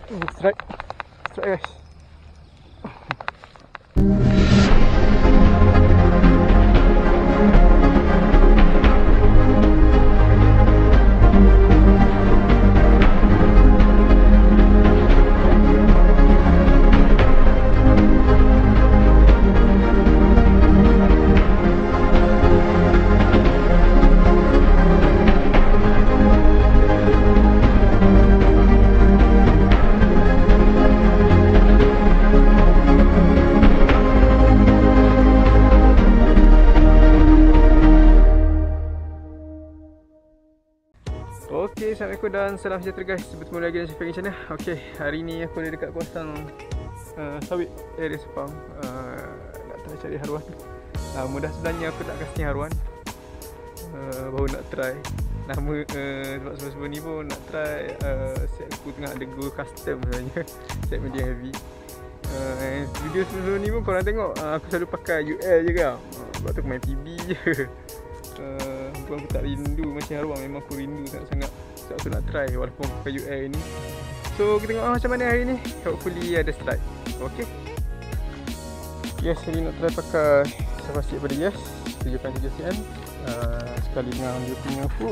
Strike. Strike guys. Okay, Assalamualaikum dan salam sejahtera guys. Bertemu lagi dengan Syafiq channel. Okay, hari ni aku ada dekat kawasan sawit area Sepang. Nak try cari haruan. Mudah sebenarnya aku tak kasi haruan. Baru nak try. Nama sebab sebelum ni pun nak try set aku tengah ada go custom sebenarnya. Set medium heavy. Video sebelum ni pun korang tengok aku selalu pakai UL je kan. Sebab tu aku main PB je. Bukan aku tak rindu macam haruan, memang aku rindu sangat-sangat. Sebab aku nak try walaupun aku pakai UL ni. So kita tengok macam mana hari ni. Hopefully ada strike. Okay. Yes, hari nak try pakai Savasi daripada Yes 7.7 cm. Sekali dengan dia punya hook.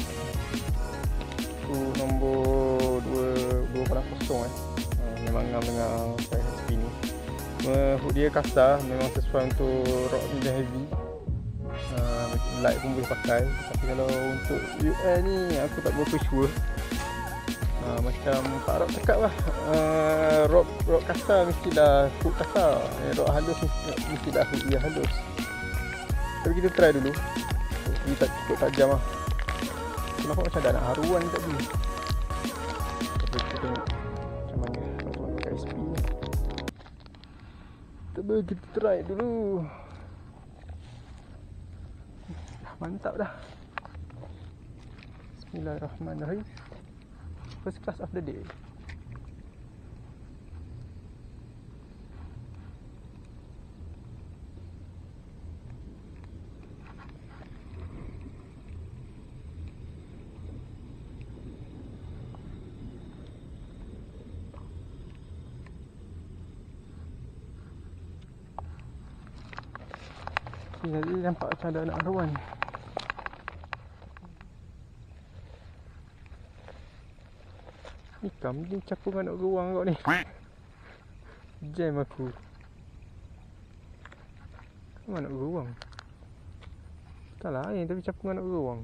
Hook nombor 280 memang ngam dengan size SP ni. Hook dia kasar, memang sesuai untuk rock medium heavy. Light pun boleh pakai. Tapi kalau untuk UL ni aku tak berapa sure. Macam Pak Rock cakap lah, rock kasar mestilah hook kasar, rock halus mestilah hook dia halus. Tapi kita try dulu. Dia tak cukup tajam lah. Aku nampak macam dah nak haruan tadi. Tapi kita tengok macam mana kalau pakai SP ni. Kita try dulu. Mantap dah. Bismillahirrahmanirrahim. First class of the day. Jadi nampak macam ada anak haruan. Ni kambing capung anak beruang kau ni. Jam aku. Kamu anak beruang. Tak lain tapi capung anak beruang.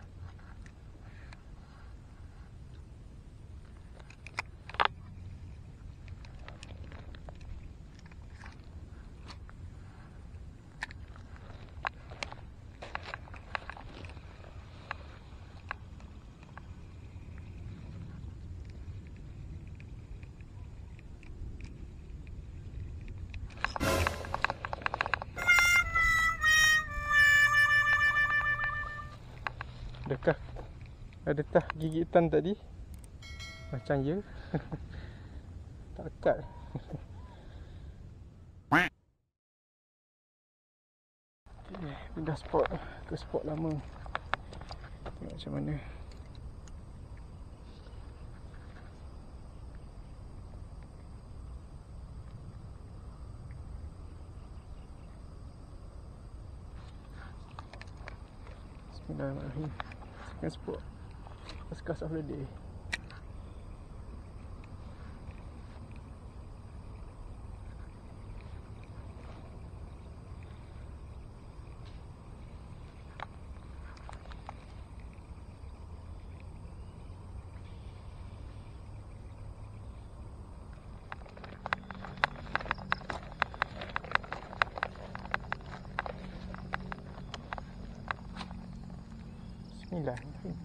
Adakah gigitan tadi? Macam ya. Tak kat. Okay, pindah spot ke spot lama. Tengok macam mana. Bismillahirrahmanirrahim. Second spot. First class of the day. Bismillahirrahmanirrahim.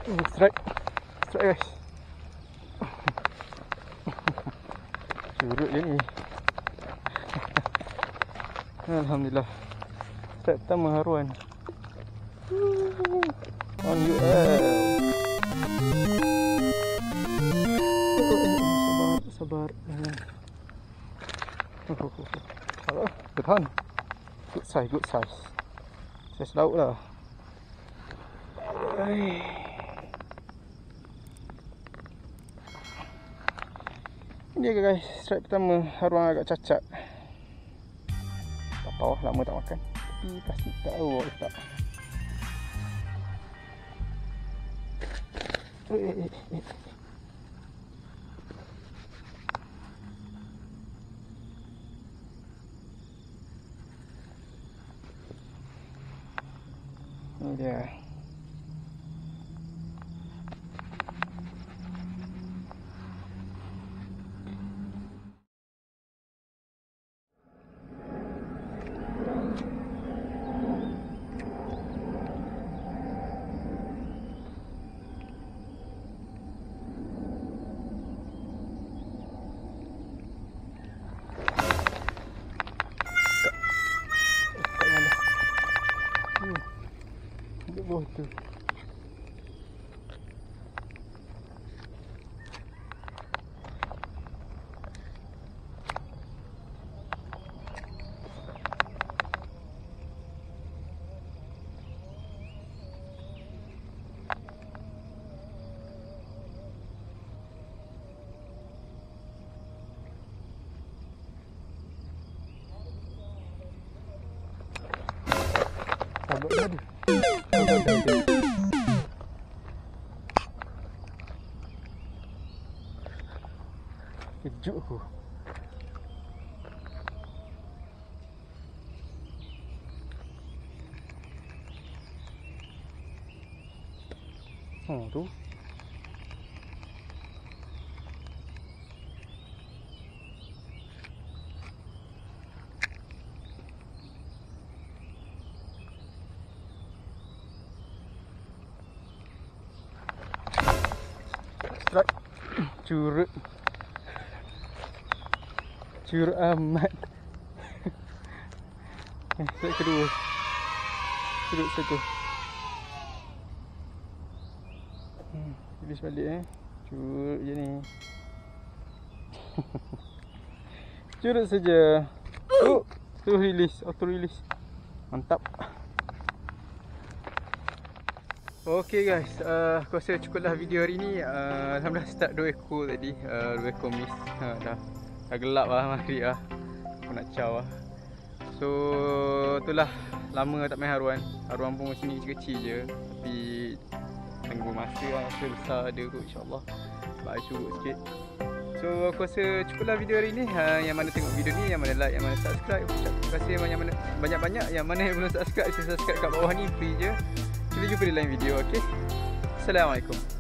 Strike. Strike guys. Curut je ni. Alhamdulillah. Strike pertama haruan. On you sabar. Sabar. Bertahan. Good size. Size laut lah. Ini dia guys, strike pertama haruan agak cacat. Tak tahu lama tak makan. Tapi pasti tak tahu tak. Ini dia. Bawah tu. Sabar tadi. Kejut aku. Tu. Strike. Curut amat. Strike kedua. Curut satu. Release balik Curut je ni. Curut saja. Tu release, auto release. Mantap. Okay guys, aku rasa cukuplah video hari ni. Alhamdulillah start 2 ekor tadi, 2 ekor miss. Dah gelap lah maghrib lah. Aku nak caw lah. So itulah, lama tak main haruan. Haruan pun macam ni kecil-kecil je. Tapi tunggu masa lah, masa besar ada kot insyaAllah. Baik curut sikit. So aku rasa cukuplah video hari ni. Yang mana tengok video ni, yang mana like, yang mana subscribe, terima kasih yang mana banyak-banyak. Yang mana yang belum subscribe, saya subscribe kat bawah ni, free je. Kita jumpa di lain video, okay? Assalamualaikum.